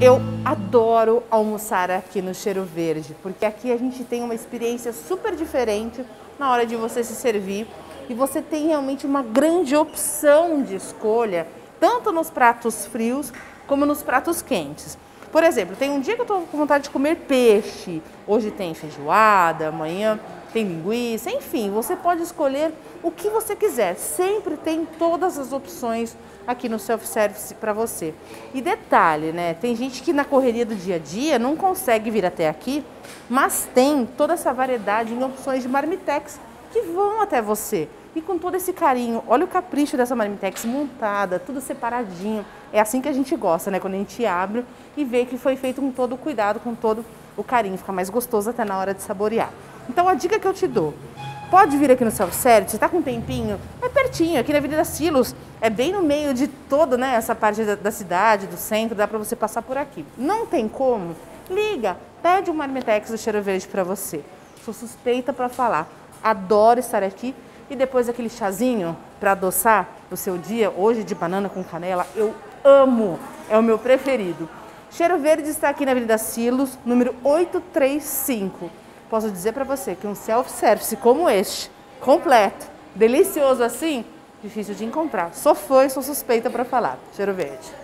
Eu adoro almoçar aqui no Cheiro Verde, porque aqui a gente tem uma experiência super diferente na hora de você se servir e você tem realmente uma grande opção de escolha, tanto nos pratos frios como nos pratos quentes. Por exemplo, tem um dia que eu estou com vontade de comer peixe, hoje tem feijoada, amanhã tem linguiça, enfim, você pode escolher o que você quiser, sempre tem todas as opções aqui no self-service para você. E detalhe, né? Tem gente que na correria do dia a dia não consegue vir até aqui, mas tem toda essa variedade em opções de marmitex que vão até você. E com todo esse carinho, olha o capricho dessa marmitex montada, tudo separadinho. É assim que a gente gosta, né? Quando a gente abre e vê que foi feito com todo o cuidado, com todo o carinho. Fica mais gostoso até na hora de saborear. Então a dica que eu te dou, pode vir aqui no self-service, você tá com um tempinho, é pertinho, aqui na Avenida Silos, é bem no meio de toda, né, essa parte da cidade, do centro, dá para você passar por aqui. Não tem como? Liga, pede um marmitex do Cheiro Verde para você. Sou suspeita para falar, adoro estar aqui e depois aquele chazinho para adoçar o seu dia, hoje de banana com canela, eu amo, é o meu preferido. Cheiro Verde está aqui na Avenida Silos, número 835. Posso dizer para você que um self-service como este, completo, delicioso assim, difícil de encontrar. Sou fã e sou suspeita para falar. Cheiro Verde.